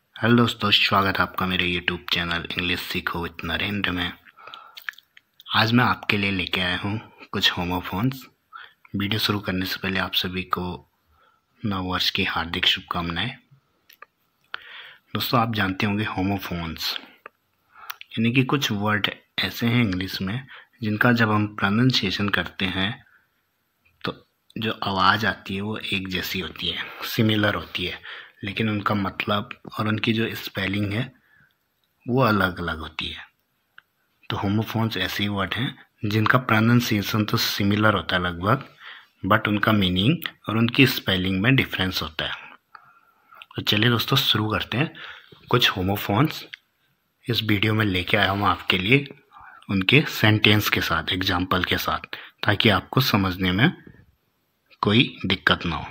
Hello दोस्तों, स्वागत है आपका मेरे यूट्यूब चैनल इंग्लिश सीखो विद नरेंद्र में। आज मैं आपके लिए लेके आया हूँ कुछ होमोफोन्स। वीडियो शुरू करने से पहले आप सभी को नववर्ष की हार्दिक शुभकामनाएं। दोस्तों, आप जानते होंगे होमोफोन्स यानी कि कुछ वर्ड ऐसे हैं इंग्लिश में जिनका जब हम प्रोनाउंसिएशन करते हैं तो जो आवाज़ आती है वो एक जैसी होती है, सिमिलर होती है, लेकिन उनका मतलब और उनकी जो स्पेलिंग है वो अलग अलग होती है। तो होमोफोन्स ऐसे ही वर्ड हैं जिनका प्रोनाउंसिएशन तो सिमिलर होता है लगभग, बट उनका मीनिंग और उनकी स्पेलिंग में डिफरेंस होता है। तो चलिए दोस्तों शुरू करते हैं। कुछ होमोफोन्स इस वीडियो में लेके आया हूँ आपके लिए, उनके सेंटेंस के साथ, एग्जाम्पल के साथ, ताकि आपको समझने में कोई दिक्कत ना हो।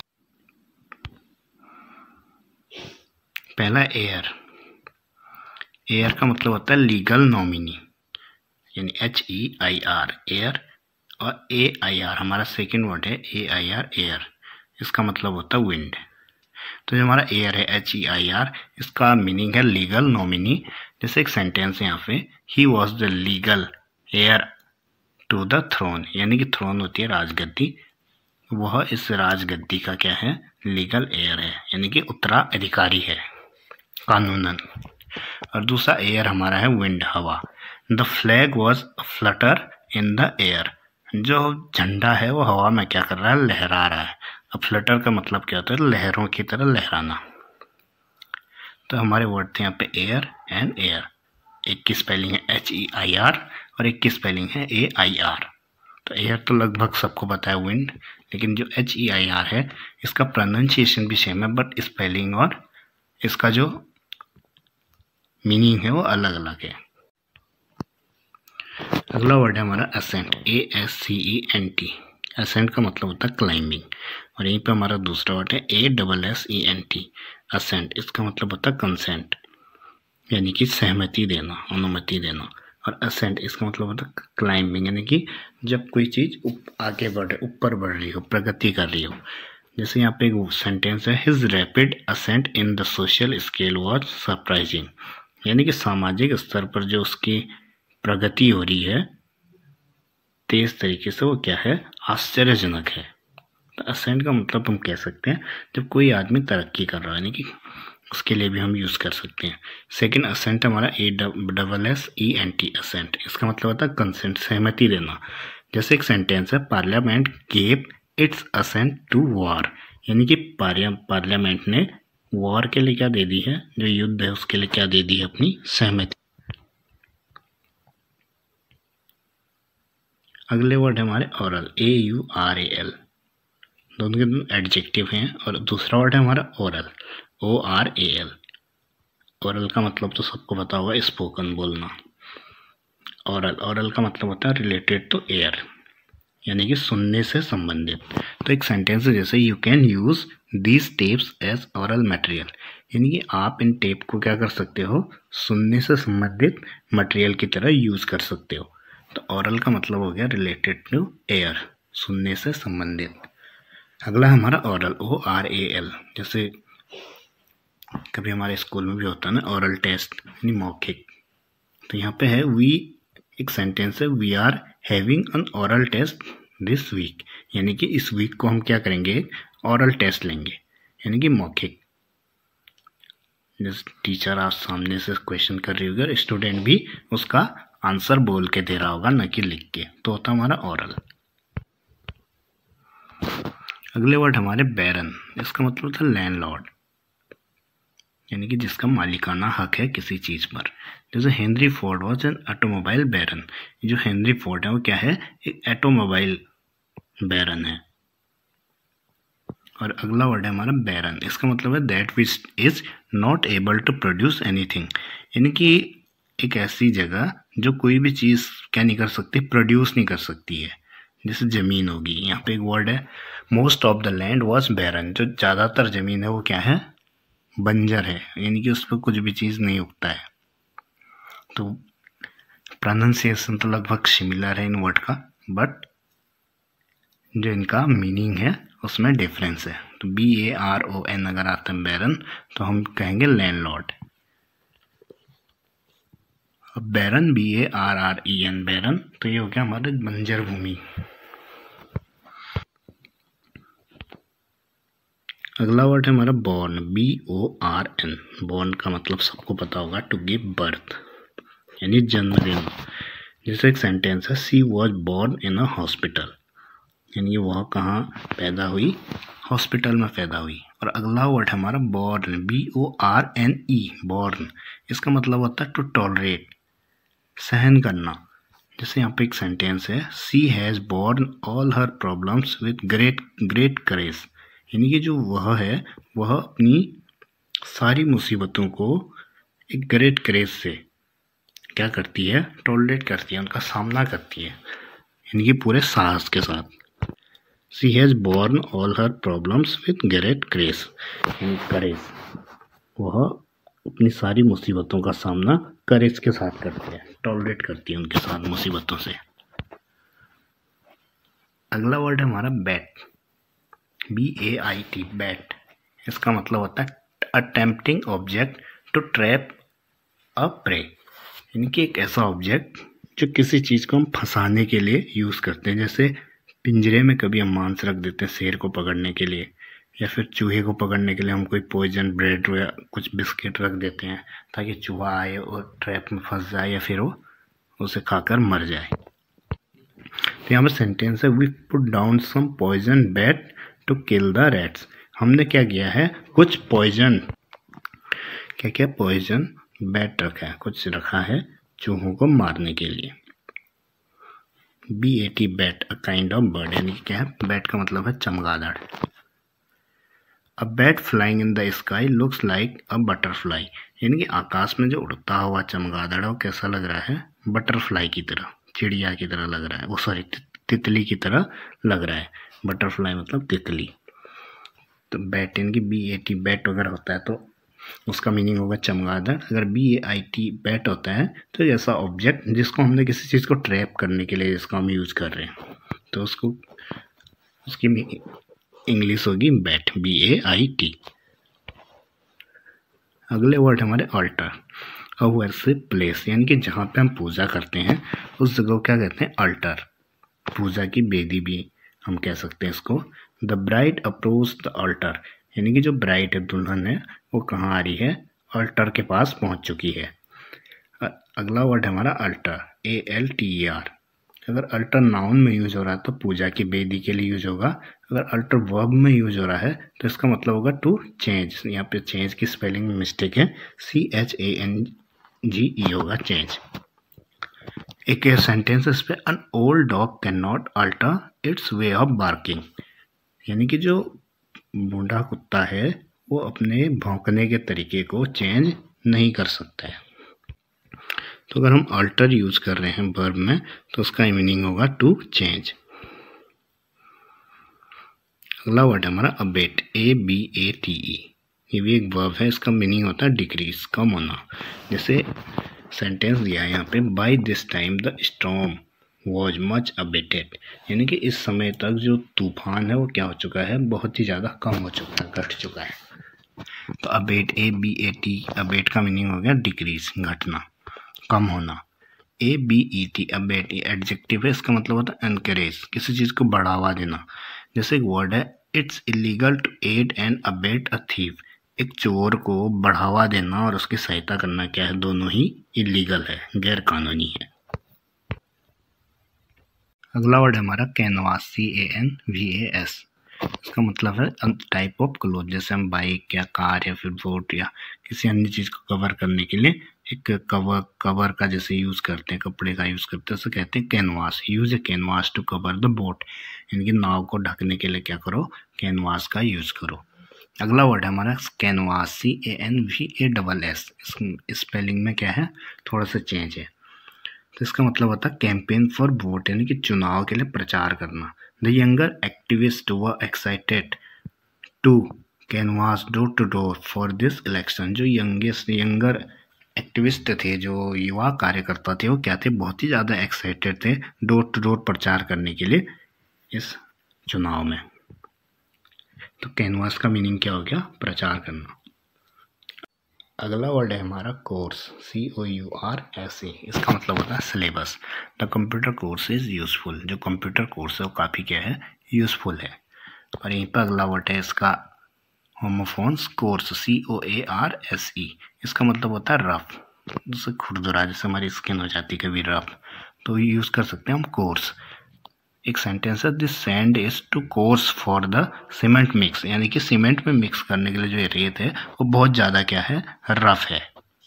पहला एयर। एयर का मतलब होता है लीगल नॉमिनी, यानी HEIR एयर, और AIR हमारा सेकेंड वर्ड है, AIR एयर, इसका मतलब होता है विंड। तो जो हमारा एयर है HEIR, इसका मीनिंग है लीगल नॉमिनी। जैसे एक सेंटेंस है यहाँ पे, he was the legal heir to the throne, यानी कि थ्रोन होती है राजगद्दी, वह इस राजगद्दी का क्या है, लीगल एयर है, यानी कि उत्तराधिकारी है कानूनन। और दूसरा एयर हमारा है विंड, हवा। The flag was flutter in the air, जो झंडा है वो हवा में क्या कर रहा है, लहरा रहा है। अब फ्लटर का मतलब क्या होता है, लहरों की तरह लहराना। तो हमारे वर्ड थे यहाँ पे एयर एंड एयर। एक की स्पेलिंग है HEIR और एक की स्पेलिंग है AIR। तो एयर तो लगभग सबको पता है विंड, लेकिन जो HEIR है इसका प्रोनाउंसिएशन भी सेम है, बट स्पेलिंग और इसका जो मीनिंग है वो अलग अलग है। अगला वर्ड है हमारा असेंट, ASCENT। असेंट का मतलब होता है क्लाइंबिंग। और यहीं पे हमारा दूसरा वर्ड है ASSENT, असेंट। इसका मतलब होता है कंसेंट, यानी कि सहमति देना, अनुमति देना। और असेंट इसका मतलब होता है क्लाइंबिंग, यानी कि जब कोई चीज आगे बढ़े, ऊपर बढ़ रही हो, प्रगति कर रही हो। जैसे यहाँ पे एक सेंटेंस है, his rapid ascent in the social scale was surprising, यानी कि सामाजिक स्तर पर जो उसकी प्रगति हो रही है तेज तरीके से, वो क्या है, आश्चर्यजनक है। तो असेंट का मतलब हम कह सकते हैं जब कोई आदमी तरक्की कर रहा है, यानी कि उसके लिए भी हम यूज कर सकते हैं। सेकंड असेंट हमारा ASSENT, असेंट। इसका मतलब होता है कंसेंट, सहमति देना। जैसे एक सेंटेंस है, parliament gave its assent to war, यानी कि पार्लियामेंट ने वॉर के लिए क्या दे दी है, जो युद्ध है उसके लिए क्या दे दी है, अपनी सहमति। अगले वर्ड है हमारे ऑरल, AURAL। दोनों के दोनों एडजेक्टिव हैं। और दूसरा वर्ड है हमारा ओरल, ORAL। ओरल का मतलब तो सबको पता होगा, स्पोकन, बोलना। ओरल का मतलब होता है रिलेटेड टू एयर, यानी कि सुनने से संबंधित। तो एक सेंटेंस है जैसे, you can use these tapes as oral material, यानी कि आप इन टेप को क्या कर सकते हो, सुनने से संबंधित मटेरियल की तरह यूज कर सकते हो। तो ओरल का मतलब हो गया रिलेटेड टू एयर, सुनने से संबंधित। अगला हमारा ओरल, ORAL। जैसे कभी हमारे स्कूल में भी होता है ना ओरल टेस्ट, यानी मौखिक। तो यहाँ पे है एक सेंटेंस है, we are having an oral test this week, यानी कि इस वीक को हम क्या करेंगे, ओरल टेस्ट लेंगे, यानी कि मौखिक। जैसे टीचर आप सामने से क्वेश्चन कर रही होगी और स्टूडेंट भी उसका आंसर बोल के दे रहा होगा, न कि लिख के, तो होता हमारा ओरल। अगले वर्ड हमारे बैरन। इसका मतलब होता है लैंडलॉर्ड, यानी कि जिसका मालिकाना हक है किसी चीज पर। जैसे Henry Ford was an automobile baron, जो हेनरी फोर्ड है वो क्या है, एक ऑटोमोबाइल बैरन है। और अगला वर्ड है हमारा बैरन। इसका मतलब है that which is not able to produce anything, यानी कि एक ऐसी जगह जो कोई भी चीज क्या नहीं कर सकती, प्रोड्यूस नहीं कर सकती है। जैसे जमीन होगी, यहाँ पे एक वर्ड है, most of the land was barren, जो ज्यादातर जमीन है वो क्या है, बंजर है, यानी कि उस पर कुछ भी चीज नहीं उगता है। तो प्रोनाउंसिएशन तो लगभग सिमिलर है इन वर्ड का, बट जो इनका मीनिंग है उसमें डिफरेंस है। तो BARON अगर आता है बैरन, तो हम कहेंगे लैंडलॉर्ड। अब बैरन, BARREN, बैरन, तो ये हो गया हमारे बंजर भूमि। अगला वर्ड है हमारा बॉर्न, BORN। बॉर्न का मतलब सबको पता होगा, टू गिव बर्थ, यानी जन्म देना। जैसे एक सेंटेंस है, she was born in a hospital, यानी वह कहाँ पैदा हुई, हॉस्पिटल में पैदा हुई। और अगला वर्ड है हमारा बॉर्न, BORNE, बॉर्न। इसका मतलब होता है टू टॉलरेट, सहन करना। जैसे यहाँ पे एक सेंटेंस है, she has borne all her problems with great courage, यानी कि जो वह है वह अपनी सारी मुसीबतों को एक ग्रेट करेज से क्या करती है, टॉलरेट करती है, उनका सामना करती है, यानी कि पूरे साहस के साथ। She has borne all her problems with great courage, courage, वह अपनी सारी मुसीबतों का सामना करेज के साथ करती है, टॉलरेट करती है उनके साथ मुसीबतों से। अगला वर्ड है हमारा बैट, BAIT, बैट। इसका मतलब होता है a tempting object to trap a prey, यानी कि एक ऐसा ऑब्जेक्ट जो किसी चीज़ को हम फंसाने के लिए यूज़ करते हैं। जैसे पिंजरे में कभी हम मांस रख देते हैं शेर को पकड़ने के लिए, या फिर चूहे को पकड़ने के लिए हम कोई पॉइजन ब्रेड या कुछ बिस्किट रख देते हैं ताकि चूहा आए और ट्रैप में फंस जाए या फिर वो उसे खाकर मर जाए। तो यहाँ पर सेंटेंस है, we put down some poison bait to kill the rats. हमने क्या किया है, कुछ पॉइजन, क्या पॉइजन बैट रखा है, कुछ रखा है चूहों को मारने के लिए। BAT, bat, a kind of bird, यानी कि क्या है, बैट का मतलब है चमगादड़। A bat flying in the sky looks like a butterfly, यानी कि आकाश में जो उड़ता हुआ चमगादड़ है वो कैसा लग रहा है, बटरफ्लाई की तरह, चिड़िया की तरह लग रहा है, वो सॉरी तितली की तरह लग रहा है। बटरफ्लाई मतलब तितली। तो बैट, यानी कि BAT, बैट अगर होता है तो उसका मीनिंग होगा चमगादड़। अगर BAIT, बैट होता है तो ऐसा ऑब्जेक्ट जिसको हमने किसी चीज़ को ट्रैप करने के लिए जिसको हम यूज़ कर रहे हैं, तो उसको उसकी इंग्लिश होगी बैट, BAIT। अगले वर्ड हमारे अल्टर, अ वर्शिप प्लेस, यानी कि जहाँ पे हम पूजा करते हैं उस जगह को क्या कहते हैं, अल्टर, पूजा की वेदी भी हम कह सकते हैं इसको। The bride approach the altar, यानी कि जो ब्राइड है, दुल्हन है, वो कहाँ आ रही है, अल्टर के पास पहुँच चुकी है। अगला वर्ड है हमारा अल्टर, ALTER। अगर अल्टर नाउन में यूज हो रहा है तो पूजा की वेदी के लिए यूज होगा। अगर अल्टर वर्ब में यूज हो रहा है तो इसका मतलब होगा टू चेंज। यहाँ पे चेंज की स्पेलिंग में मिस्टेक है, CHANGE होगा, चेंज। एक सेंटेंस है इस पे, an old dog can not alter its way of barking, यानी कि जो बूढ़ा कुत्ता है वो अपने भौंकने के तरीके को चेंज नहीं कर सकता है। तो अगर हम अल्टर यूज कर रहे हैं वर्ब में तो उसका मीनिंग होगा टू चेंज। अगला वर्ड है हमारा अबेट, ABATE। ये भी एक वर्ब है, इसका मीनिंग होता है डिक्रीज, कम होना। जैसे सेंटेंस दिया है यहाँ पे, by this time the storm was much abated, यानी कि इस समय तक जो तूफान है वो क्या हो चुका है, बहुत ही ज़्यादा कम हो चुका है, घट चुका है। तो अबेट, ABAT, अबेट का मीनिंग हो गया डिक्रीज, घटना, कम होना। ABET, अबेट, एडजेक्टिव है, इसका मतलब होता है एनकरेज, किसी चीज़ को बढ़ावा देना। जैसे एक वर्ड है, it's illegal to aid and abet a thief, एक चोर को बढ़ावा देना और उसकी सहायता करना क्या है, दोनों ही इलीगल है, गैर कानूनी है। अगला वर्ड है हमारा कैनवास, CANVAS। इसका मतलब है टाइप ऑफ क्लोथ, जैसे हम बाइक या कार या फिर बोट या किसी अन्य चीज़ को कवर करने के लिए एक कवर का जैसे यूज़ करते हैं, कपड़े का यूज़ करते हैं, उसे कहते हैं canvas. Use a canvas to cover the boat, यानी कि नाव को ढकने के लिए क्या करो, कैनवास का यूज़ करो। अगला वर्ड है हमारा कैनवास, CANVASS। स्पेलिंग में क्या है, थोड़ा सा चेंज है। तो इसका मतलब होता है कैंपेन फॉर वोट, यानी कि चुनाव के लिए प्रचार करना। The younger activist were excited to canvass door to door for this election. जो यंगर एक्टिविस्ट थे, जो युवा कार्यकर्ता थे, वो क्या थे, बहुत ही ज़्यादा एक्साइटेड थे डोर टू डोर प्रचार करने के लिए इस चुनाव में। तो कैनवास का मीनिंग क्या हो गया, प्रचार करना। अगला वर्ड है हमारा कोर्स, COURSE। इसका मतलब होता है syllabus. The computer course is useful. जो कंप्यूटर कोर्स है वो काफ़ी क्या है, यूज़फुल है। और यहीं पर अगला वर्ड है इसका होमोफोन्स कोर्स, COARSE। इसका मतलब होता है रफ, जैसे खुरदुरा, जैसे हमारी स्किन हो जाती है कभी रफ, तो यूज़ कर सकते हैं हम कोर्स। एक सेंटेंस है, this sand is too coarse for the cement mix, यानी कि सीमेंट में मिक्स करने के लिए जो रेत है वो बहुत ज़्यादा क्या है, रफ है।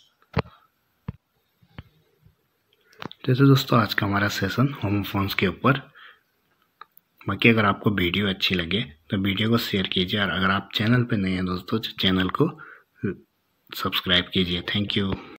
जैसे दोस्तों आज का हमारा सेशन होमोफोन्स के ऊपर। बाकी अगर आपको वीडियो अच्छी लगे तो वीडियो को शेयर कीजिए, और अगर आप चैनल पे नए हैं दोस्तों तो चैनल को सब्सक्राइब कीजिए। Thank you.